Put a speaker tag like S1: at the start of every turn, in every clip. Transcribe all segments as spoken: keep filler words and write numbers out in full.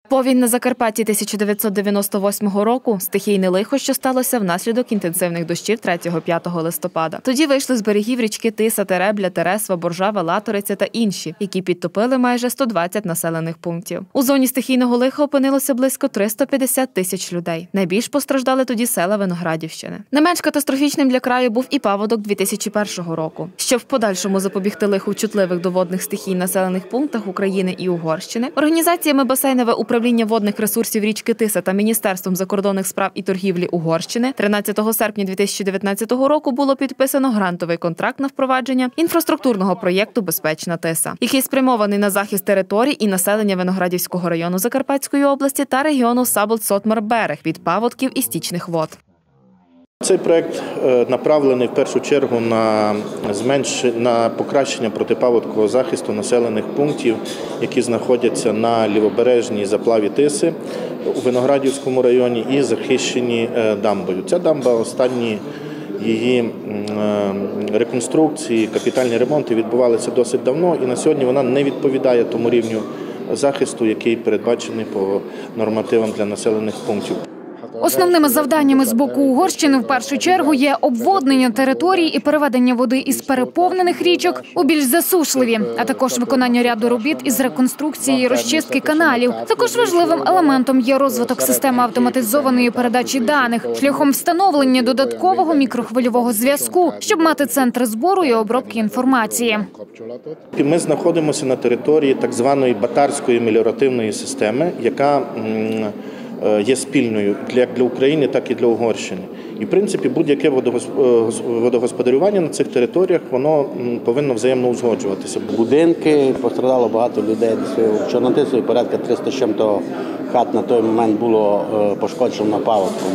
S1: Повінь на Закарпатті тисяча дев'ятсот дев'яносто восьмого року – стихійне лихо, що сталося внаслідок інтенсивних дощів третього-п'ятого листопада. Тоді вийшли з берегів річки Тиса, Теребля, Тересва, Боржава, Латориця та інші, які підтопили майже сто двадцять населених пунктів. У зоні стихійного лиха опинилося близько триста п'ятдесят тисяч людей. Найбільш постраждали тоді села Виноградівщини. Не менш катастрофічним для краю був і паводок дві тисячі першого року. Щоб в подальшому запобігти лиху в чутливих до водних стихій населених пунктах України і Угорщини, організаціями басейнове управління Управління водних ресурсів річки Тиса та Міністерством закордонних справ і торгівлі Угорщини тринадцятого серпня дві тисячі дев'ятнадцятого року було підписано грантовий контракт на впровадження інфраструктурного проєкту «Безпечна Тиса», який спрямований на захист територій і населення Виноградівського району Закарпатської області та регіону Саболд-Сотмар-Берег від паводків і стічних вод.
S2: Цей проєкт направлений в першу чергу на зменшення, на покращення протипаводкового захисту населених пунктів, які знаходяться на лівобережній заплаві Тиси у Виноградівському районі і захищені дамбою. Ця дамба, останні її реконструкції, капітальні ремонти відбувалися досить давно, і на сьогодні вона не відповідає тому рівню захисту, який передбачений по нормативам для населених пунктів.
S3: Основними завданнями з боку Угорщини в першу чергу є обводнення територій і переведення води із переповнених річок у більш засушливі, а також виконання ряду робіт із реконструкції і розчистки каналів. Також важливим елементом є розвиток системи автоматизованої передачі даних шляхом встановлення додаткового мікрохвильового зв'язку, щоб мати центри збору і обробки інформації.
S2: Ми знаходимося на території так званої Батарської меліоративної системи, яка є спільною як для України, так і для Угорщини. І, в принципі, будь-яке водогосподарювання на цих територіях, воно повинно взаємно узгоджуватися.
S4: Будинки, постраждало багато людей. В Чорнотисові порядка триста з чим-то хат на той момент було пошкоджено паводком.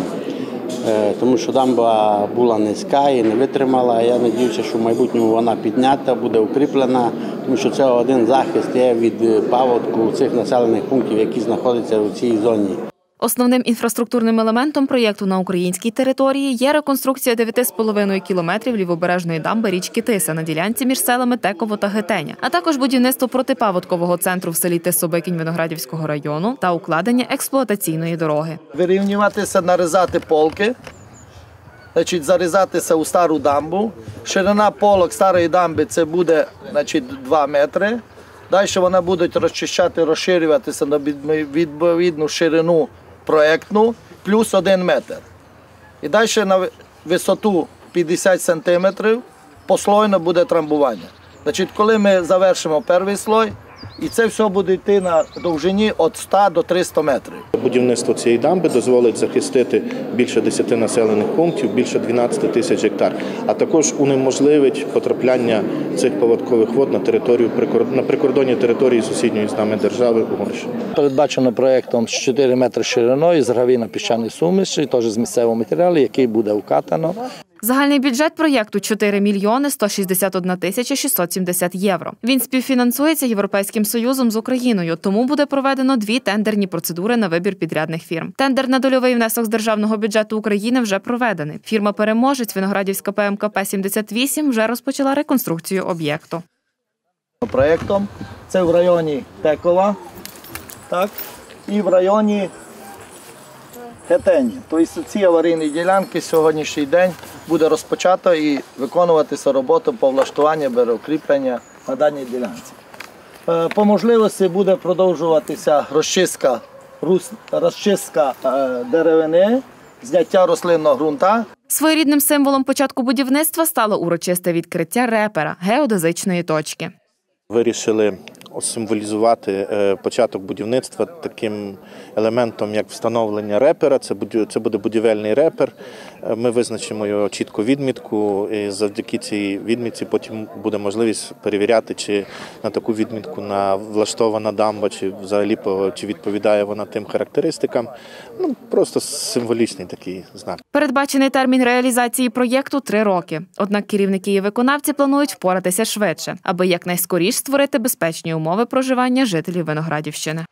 S4: Тому що дамба була низька і не витримала. Я сподіваюся, що в майбутньому вона піднята, буде укріплена, тому що це один захист є від паводку цих населених пунктів, які знаходяться у цій зоні.
S1: Основним інфраструктурним елементом проєкту на українській території є реконструкція дев'яти з половиною кілометрів лівобережної дамби річки Тиса на ділянці між селами Теково та Гетеня, а також будівництво протипаводкового центру в селі Тисобикінь Виноградівського району та укладення експлуатаційної дороги.
S5: Вирівнюватися, нарізати полки, значить, зарізатися у стару дамбу. Ширина полок старої дамби це буде, значить, два метри. Далі вони будуть розчищати, розширюватися на відповідну ширину проєктну, плюс один метр. І далі на висоту п'ятдесят сантиметрів послойно буде трамбування. Значить, коли ми завершимо перший слой, і це все буде йти на довжині від ста до трьохсот метрів.
S2: Будівництво цієї дамби дозволить захистити більше десяти населених пунктів, більше дванадцяти тисяч гектар, а також унеможливить потрапляння цих паводкових вод на територію на прикордонні території сусідньої з нами держави Угорщини.
S5: Передбачено проєктом чотири метри шириною з гравійно-піщаної суміші, теж з місцевого матеріалу, який буде укатано.
S1: Загальний бюджет проєкту – чотири мільйони сто шістдесят одна тисяча шістсот сімдесят євро. Він співфінансується Європейським Союзом з Україною, тому буде проведено дві тендерні процедури на вибір підрядних фірм. Тендер на дольовий внесок з державного бюджету України вже проведений. Фірма-переможець Виноградівська Пе Ем Ка Пе сімдесят вісім вже розпочала реконструкцію об'єкту.
S5: Проєктом це в районі Текова, так, і в районі Гетені. Тобто ці аварійні ділянки сьогоднішній день буде розпочато і виконуватися робота по влаштуванню берегокріплення на даній ділянці. По можливості буде продовжуватися розчистка, розчистка деревини, зняття рослинного ґрунта.
S1: Своєрідним символом початку будівництва стало урочисте відкриття репера – геодезичної точки.
S2: Вирішили символізувати початок будівництва таким елементом, як встановлення репера. Це буде будівельний репер. Ми визначимо його чітку відмітку, і завдяки цій відмітці потім буде можливість перевіряти, чи на таку відмітку на влаштована дамба, чи взагалі чи відповідає вона тим характеристикам. Ну, просто символічний такий знак.
S1: Передбачений термін реалізації проєкту – три роки. Однак керівники і виконавці планують впоратися швидше, аби якнайскоріше створити безпечні умови проживання жителів Виноградівщини.